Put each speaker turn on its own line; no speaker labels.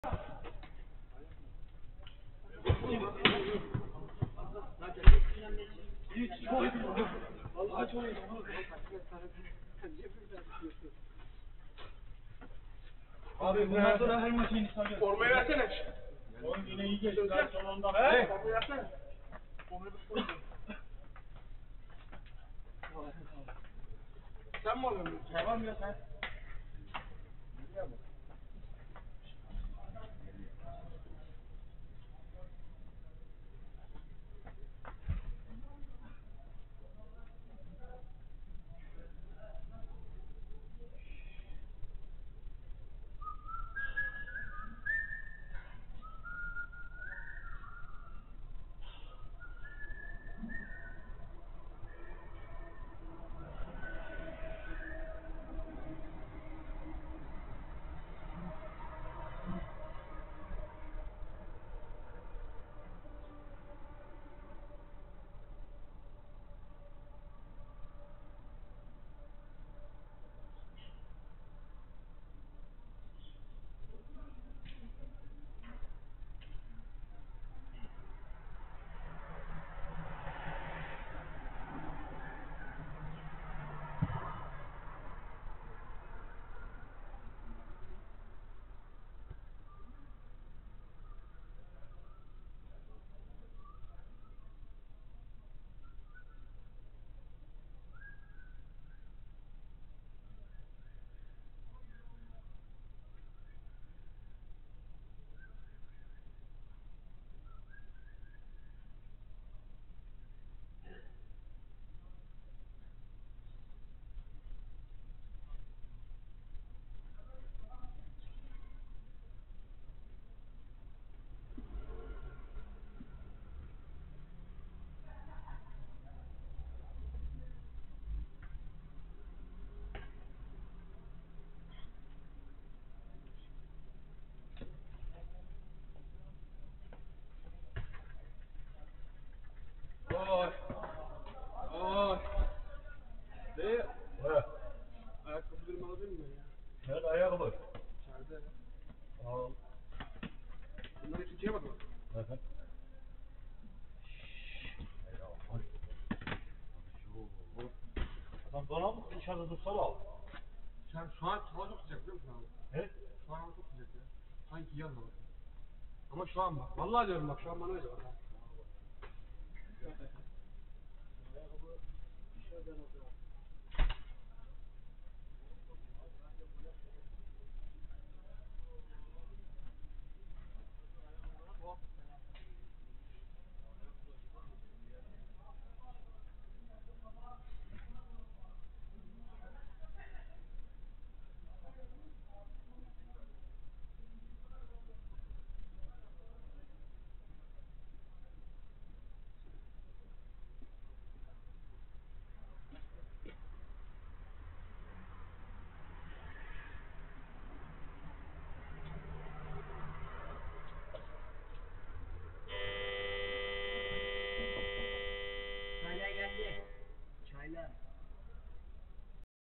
Vallahi çok iyi. Abi bundan sonra her maçı yeni sanıyor.
Formayı versene.
Oğlum yine iyi geçti. Son 10
He? Formayı versene. Sen mi alıyorsun?
Tamam ya sen.
Oy. Oy. Ne?
He.
Ayakkabılarımı alabilir miyim ya?
Nerede ayakkabı?
İçeride.
Al.
Bunları hiç yiyemedin mi?
Hı. Adam bana mı dışarıda dursa al.
Sen şu an hava çok sıcak biliyor musun abi?
He?
Şu an hava çok sıcak ya. Sanki yaz hava. Ama şu an bak. Vallahi diyorum bak şu an bana öyle bak.
Ayakkabı dışarıdan al.